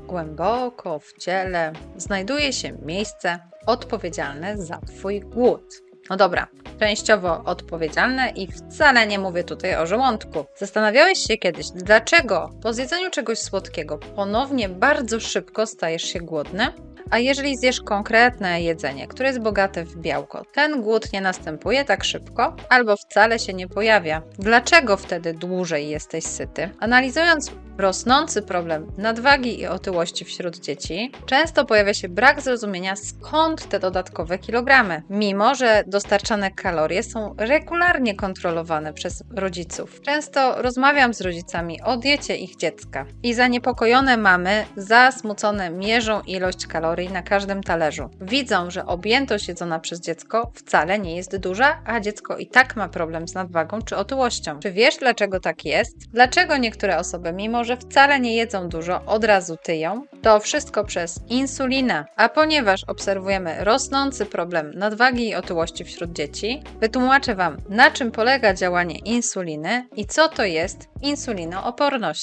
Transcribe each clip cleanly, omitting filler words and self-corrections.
Głęboko w ciele znajduje się miejsce odpowiedzialne za Twój głód. No dobra, częściowo odpowiedzialne i wcale nie mówię tutaj o żołądku. Zastanawiałeś się kiedyś, dlaczego po zjedzeniu czegoś słodkiego ponownie bardzo szybko stajesz się głodny? A jeżeli zjesz konkretne jedzenie, które jest bogate w białko, ten głód nie następuje tak szybko albo wcale się nie pojawia. Dlaczego wtedy dłużej jesteś syty? Analizując rosnący problem nadwagi i otyłości wśród dzieci, często pojawia się brak zrozumienia, skąd te dodatkowe kilogramy, mimo że dostarczane kalorie są regularnie kontrolowane przez rodziców. Często rozmawiam z rodzicami o diecie ich dziecka i zaniepokojone mamy zasmucone mierzą ilość kalorii na każdym talerzu. Widzą, że objętość jedzona przez dziecko wcale nie jest duża, a dziecko i tak ma problem z nadwagą czy otyłością. Czy wiesz, dlaczego tak jest? Dlaczego niektóre osoby, mimo że wcale nie jedzą dużo, od razu tyją? To wszystko przez insulinę. A ponieważ obserwujemy rosnący problem nadwagi i otyłości wśród dzieci, wytłumaczę Wam, na czym polega działanie insuliny i co to jest insulinooporność.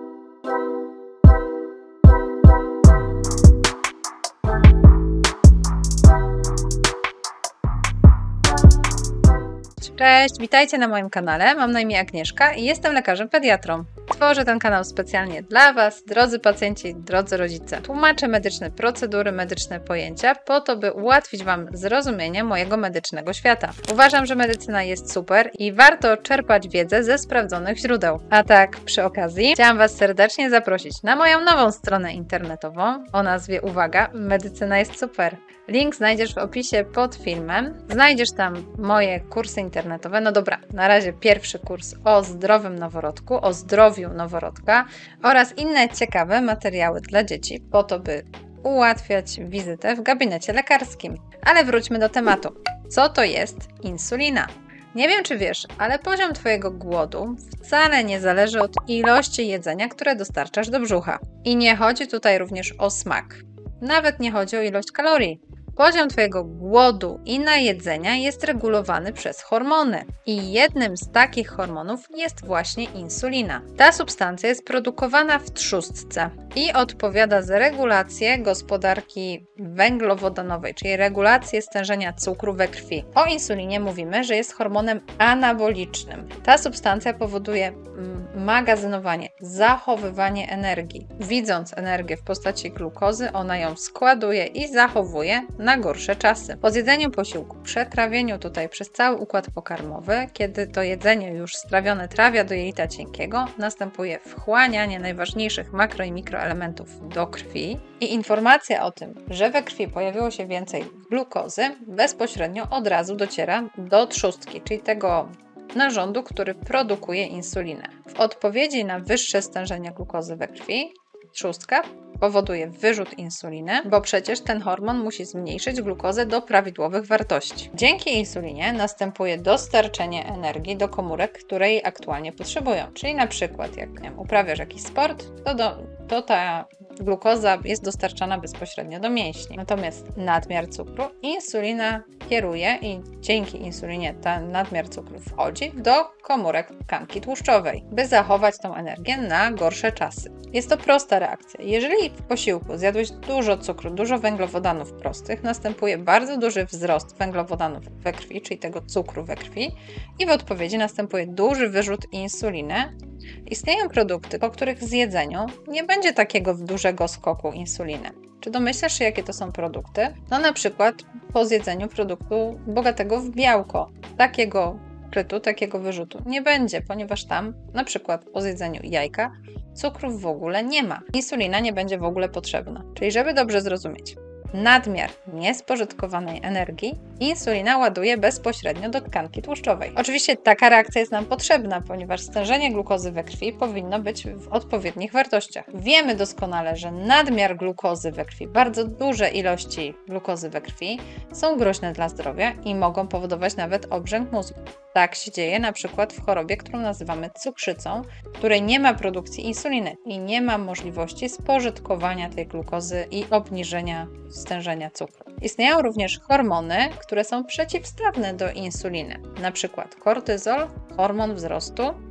Cześć, witajcie na moim kanale. Mam na imię Agnieszka i jestem lekarzem pediatrą. Tworzę ten kanał specjalnie dla Was, drodzy pacjenci, drodzy rodzice. Tłumaczę medyczne procedury, medyczne pojęcia po to, by ułatwić Wam zrozumienie mojego medycznego świata. Uważam, że medycyna jest super i warto czerpać wiedzę ze sprawdzonych źródeł. A tak, przy okazji, chciałam Was serdecznie zaprosić na moją nową stronę internetową o nazwie, uwaga, Medycyna jest super. Link znajdziesz w opisie pod filmem. Znajdziesz tam moje kursy internetowe. No dobra, na razie pierwszy kurs o zdrowym noworodku, o zdrowiu noworodka oraz inne ciekawe materiały dla dzieci po to, by ułatwiać wizytę w gabinecie lekarskim. Ale wróćmy do tematu. Co to jest insulina? Nie wiem, czy wiesz, ale poziom Twojego głodu wcale nie zależy od ilości jedzenia, które dostarczasz do brzucha. I nie chodzi tutaj również o smak. Nawet nie chodzi o ilość kalorii. Poziom Twojego głodu i najedzenia jest regulowany przez hormony i jednym z takich hormonów jest właśnie insulina. Ta substancja jest produkowana w trzustce i odpowiada za regulację gospodarki węglowodanowej, czyli regulację stężenia cukru we krwi. O insulinie mówimy, że jest hormonem anabolicznym. Ta substancja powoduje magazynowanie, zachowywanie energii. Widząc energię w postaci glukozy, ona ją składuje i zachowuje na gorsze czasy. Po zjedzeniu posiłku, przetrawieniu tutaj przez cały układ pokarmowy, kiedy to jedzenie już strawione trafia do jelita cienkiego, następuje wchłanianie najważniejszych makro i mikroelementów do krwi i informacja o tym, że we krwi pojawiło się więcej glukozy, bezpośrednio od razu dociera do trzustki, czyli tego narządu, który produkuje insulinę. W odpowiedzi na wyższe stężenie glukozy we krwi, trzustka powoduje wyrzut insuliny, bo przecież ten hormon musi zmniejszyć glukozę do prawidłowych wartości. Dzięki insulinie następuje dostarczenie energii do komórek, które jej aktualnie potrzebują. Czyli na przykład jak uprawiasz jakiś sport, to ta glukoza jest dostarczana bezpośrednio do mięśni. Natomiast nadmiar cukru insulina kieruje i dzięki insulinie ten nadmiar cukru wchodzi do komórek tkanki tłuszczowej, by zachować tą energię na gorsze czasy. Jest to prosta reakcja. Jeżeli w posiłku zjadłeś dużo cukru, dużo węglowodanów prostych, następuje bardzo duży wzrost węglowodanów we krwi, czyli tego cukru we krwi i w odpowiedzi następuje duży wyrzut insuliny. Istnieją produkty, po których zjedzeniu nie będzie takiego dużego skoku insuliny. Czy domyślasz się, jakie to są produkty? No na przykład po zjedzeniu produktu bogatego w białko. Takiego wyrzutu nie będzie, ponieważ tam na przykład po zjedzeniu jajka cukrów w ogóle nie ma. Insulina nie będzie w ogóle potrzebna. Czyli żeby dobrze zrozumieć, nadmiar niespożytkowanej energii insulina ładuje bezpośrednio do tkanki tłuszczowej. Oczywiście taka reakcja jest nam potrzebna, ponieważ stężenie glukozy we krwi powinno być w odpowiednich wartościach. Wiemy doskonale, że nadmiar glukozy we krwi, bardzo duże ilości glukozy we krwi są groźne dla zdrowia i mogą powodować nawet obrzęk mózgu. Tak się dzieje na przykład w chorobie, którą nazywamy cukrzycą, w której nie ma produkcji insuliny i nie ma możliwości spożytkowania tej glukozy i obniżenia stężenia cukru. Istnieją również hormony, które są przeciwstawne do insuliny, na przykład kortyzol, hormon wzrostu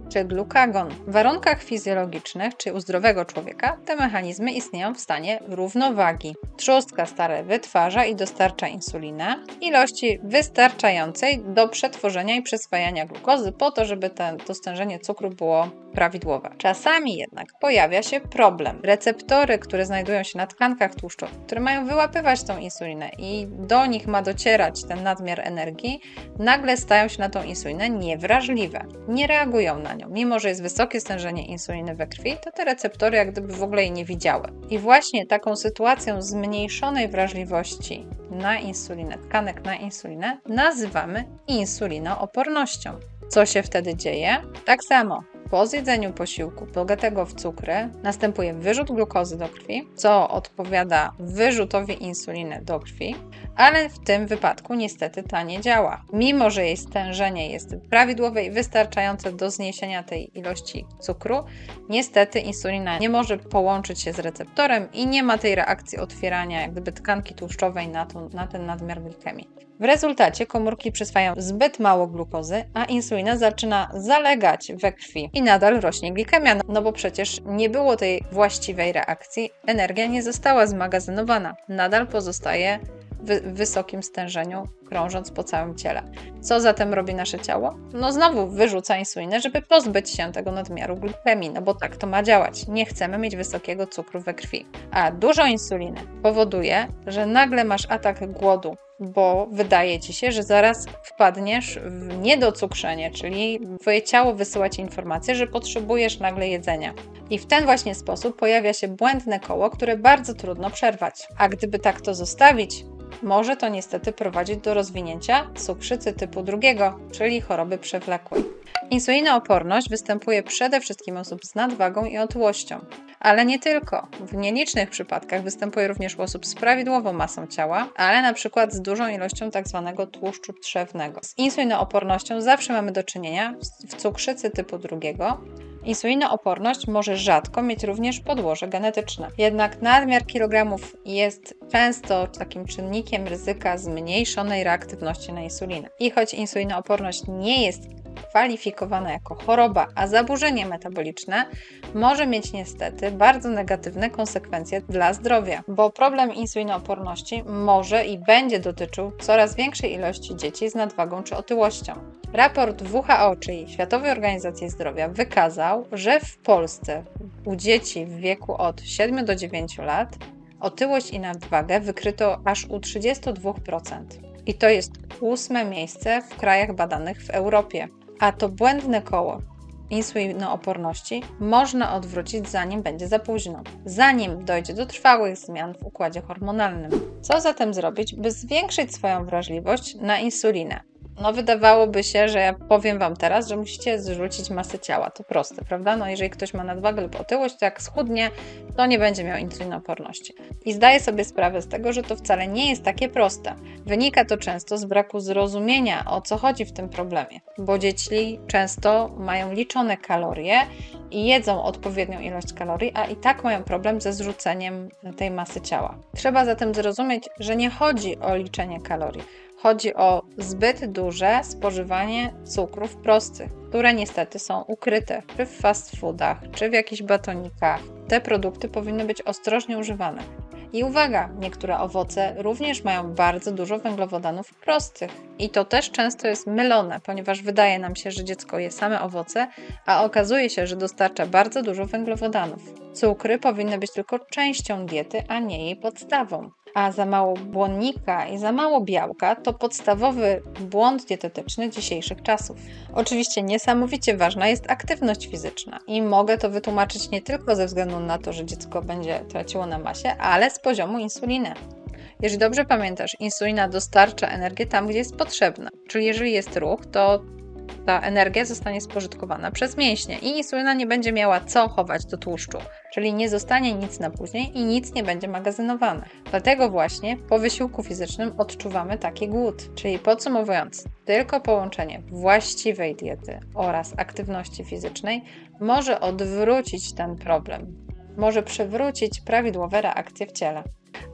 czy glukagon. W warunkach fizjologicznych, czy u zdrowego człowieka, te mechanizmy istnieją w stanie równowagi. Trzustka stara wytwarza i dostarcza insulinę w ilości wystarczającej do przetworzenia i przyswajania glukozy po to, żeby to stężenie cukru było prawidłowe. Czasami jednak pojawia się problem. Receptory, które znajdują się na tkankach tłuszczowych, które mają wyłapywać tą insulinę i do nich ma docierać ten nadmiar energii, nagle stają się na tą insulinę niewrażliwe. Nie reagują na nią. Mimo że jest wysokie stężenie insuliny we krwi, to te receptory jak gdyby w ogóle jej nie widziały. I właśnie taką sytuacją zmniejszonej wrażliwości na insulinę, tkanek na insulinę, nazywamy insulinoopornością. Co się wtedy dzieje? Tak samo. Po zjedzeniu posiłku bogatego w cukry następuje wyrzut glukozy do krwi, co odpowiada wyrzutowi insuliny do krwi, ale w tym wypadku niestety ta nie działa. Mimo że jej stężenie jest prawidłowe i wystarczające do zniesienia tej ilości cukru, niestety insulina nie może połączyć się z receptorem i nie ma tej reakcji otwierania jak gdyby tkanki tłuszczowej na ten nadmiar glikemii. W rezultacie komórki przyswajają zbyt mało glukozy, a insulina zaczyna zalegać we krwi i nadal rośnie glikemia, no bo przecież nie było tej właściwej reakcji, energia nie została zmagazynowana, nadal pozostaje w wysokim stężeniu, krążąc po całym ciele. Co zatem robi nasze ciało? No znowu wyrzuca insulinę, żeby pozbyć się tego nadmiaru glikemii, no bo tak to ma działać. Nie chcemy mieć wysokiego cukru we krwi. A dużo insuliny powoduje, że nagle masz atak głodu, bo wydaje Ci się, że zaraz wpadniesz w niedocukrzenie, czyli Twoje ciało wysyła Ci informację, że potrzebujesz nagle jedzenia. I w ten właśnie sposób pojawia się błędne koło, które bardzo trudno przerwać. A gdyby tak to zostawić, może to niestety prowadzić do rozwinięcia cukrzycy typu 2, czyli choroby przewlekłej. Insulinooporność występuje przede wszystkim u osób z nadwagą i otyłością, ale nie tylko. W nielicznych przypadkach występuje również u osób z prawidłową masą ciała, ale na przykład z dużą ilością tzw. tłuszczu trzewnego. Z insulinoopornością zawsze mamy do czynienia w cukrzycy typu 2. Insulinooporność może rzadko mieć również podłoże genetyczne. Jednak nadmiar kilogramów jest często takim czynnikiem ryzyka zmniejszonej reaktywności na insulinę. I choć insulinooporność nie jest kwalifikowana jako choroba, a zaburzenie metaboliczne, może mieć niestety bardzo negatywne konsekwencje dla zdrowia, bo problem insulinooporności może i będzie dotyczył coraz większej ilości dzieci z nadwagą czy otyłością. Raport WHO, czyli Światowej Organizacji Zdrowia, wykazał, że w Polsce u dzieci w wieku od 7 do 9 lat otyłość i nadwagę wykryto aż u 32%. I to jest 8. miejsce w krajach badanych w Europie. A to błędne koło insulinooporności można odwrócić, zanim będzie za późno, zanim dojdzie do trwałych zmian w układzie hormonalnym. Co zatem zrobić, by zwiększyć swoją wrażliwość na insulinę? No wydawałoby się, że ja powiem Wam teraz, że musicie zrzucić masę ciała. To proste, prawda? No jeżeli ktoś ma nadwagę lub otyłość, to jak schudnie, to nie będzie miał insulinooporności. I zdaję sobie sprawę z tego, że to wcale nie jest takie proste. Wynika to często z braku zrozumienia, o co chodzi w tym problemie, bo dzieci często mają liczone kalorie i jedzą odpowiednią ilość kalorii, a i tak mają problem ze zrzuceniem tej masy ciała. Trzeba zatem zrozumieć, że nie chodzi o liczenie kalorii. Chodzi o zbyt duże spożywanie cukrów prostych, które niestety są ukryte czy w fast foodach, czy w jakichś batonikach. Te produkty powinny być ostrożnie używane. I uwaga, niektóre owoce również mają bardzo dużo węglowodanów prostych. I to też często jest mylone, ponieważ wydaje nam się, że dziecko je same owoce, a okazuje się, że dostarcza bardzo dużo węglowodanów. Cukry powinny być tylko częścią diety, a nie jej podstawą. A za mało błonnika i za mało białka to podstawowy błąd dietetyczny dzisiejszych czasów. Oczywiście niesamowicie ważna jest aktywność fizyczna i mogę to wytłumaczyć nie tylko ze względu na to, że dziecko będzie traciło na masie, ale z poziomu insuliny. Jeżeli dobrze pamiętasz, insulina dostarcza energię tam, gdzie jest potrzebna. Czyli jeżeli jest ruch, to ta energia zostanie spożytkowana przez mięśnie i insulina nie będzie miała co chować do tłuszczu, czyli nie zostanie nic na później i nic nie będzie magazynowane. Dlatego właśnie po wysiłku fizycznym odczuwamy taki głód. Czyli podsumowując, tylko połączenie właściwej diety oraz aktywności fizycznej może odwrócić ten problem, może przywrócić prawidłowe reakcje w ciele.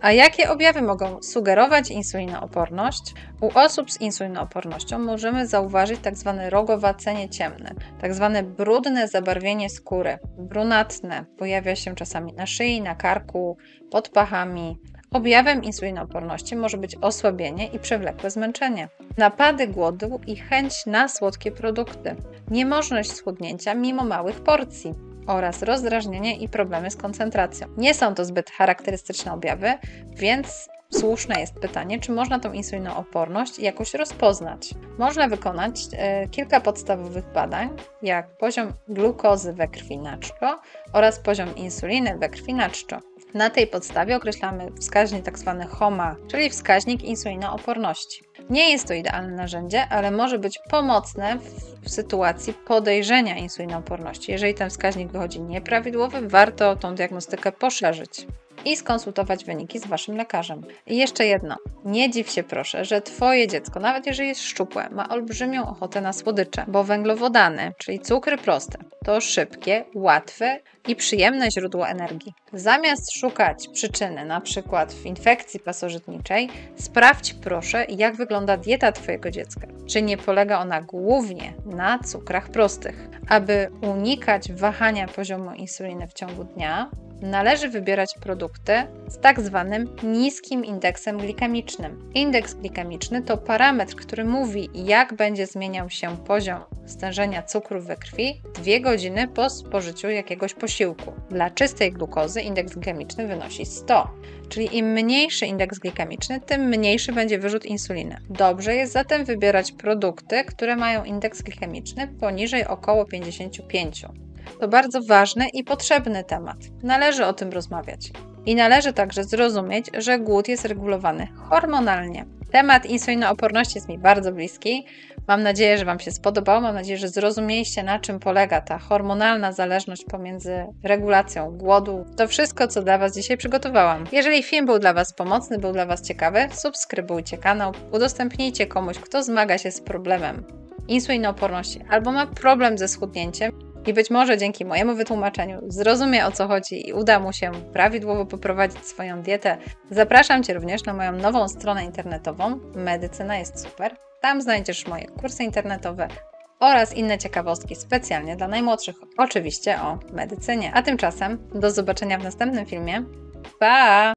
A jakie objawy mogą sugerować insulinooporność? U osób z insulinoopornością możemy zauważyć tzw. rogowacenie ciemne, tzw. brudne zabarwienie skóry, brunatne, pojawia się czasami na szyi, na karku, pod pachami. Objawem insulinooporności może być osłabienie i przewlekłe zmęczenie, napady głodu i chęć na słodkie produkty, niemożność schudnięcia mimo małych porcji oraz rozdrażnienie i problemy z koncentracją. Nie są to zbyt charakterystyczne objawy, więc słuszne jest pytanie, czy można tą insulinooporność jakoś rozpoznać. Można wykonać kilka podstawowych badań, jak poziom glukozy we krwi na czczo oraz poziom insuliny we krwi na czczo. Na tej podstawie określamy wskaźnik tzw. HOMA, czyli wskaźnik insulinooporności. Nie jest to idealne narzędzie, ale może być pomocne w sytuacji podejrzenia insulinooporności. Jeżeli ten wskaźnik wychodzi nieprawidłowy, warto tą diagnostykę poszerzyć i skonsultować wyniki z Waszym lekarzem. I jeszcze jedno, nie dziw się proszę, że Twoje dziecko, nawet jeżeli jest szczupłe, ma olbrzymią ochotę na słodycze, bo węglowodany, czyli cukry proste, to szybkie, łatwe i przyjemne źródło energii. Zamiast szukać przyczyny, na przykład w infekcji pasożytniczej, sprawdź proszę, jak wygląda dieta Twojego dziecka. Czy nie polega ona głównie na cukrach prostych? Aby unikać wahania poziomu insuliny w ciągu dnia, należy wybierać produkty z tak zwanym niskim indeksem glikemicznym. Indeks glikemiczny to parametr, który mówi, jak będzie zmieniał się poziom stężenia cukru we krwi 2 godziny po spożyciu jakiegoś posiłku. Dla czystej glukozy indeks glikemiczny wynosi 100, czyli im mniejszy indeks glikemiczny, tym mniejszy będzie wyrzut insuliny. Dobrze jest zatem wybierać produkty, które mają indeks glikemiczny poniżej około 55. To bardzo ważny i potrzebny temat. Należy o tym rozmawiać. I należy także zrozumieć, że głód jest regulowany hormonalnie. Temat insulinooporności jest mi bardzo bliski. Mam nadzieję, że Wam się spodobało. Mam nadzieję, że zrozumieliście, na czym polega ta hormonalna zależność pomiędzy regulacją głodu. To wszystko, co dla Was dzisiaj przygotowałam. Jeżeli film był dla Was pomocny, był dla Was ciekawy, subskrybujcie kanał, udostępnijcie komuś, kto zmaga się z problemem insulinooporności albo ma problem ze schudnięciem. I być może dzięki mojemu wytłumaczeniu zrozumie, o co chodzi i uda mu się prawidłowo poprowadzić swoją dietę. Zapraszam Cię również na moją nową stronę internetową Medycyna jest super. Tam znajdziesz moje kursy internetowe oraz inne ciekawostki specjalnie dla najmłodszych, oczywiście o medycynie. A tymczasem do zobaczenia w następnym filmie. Pa!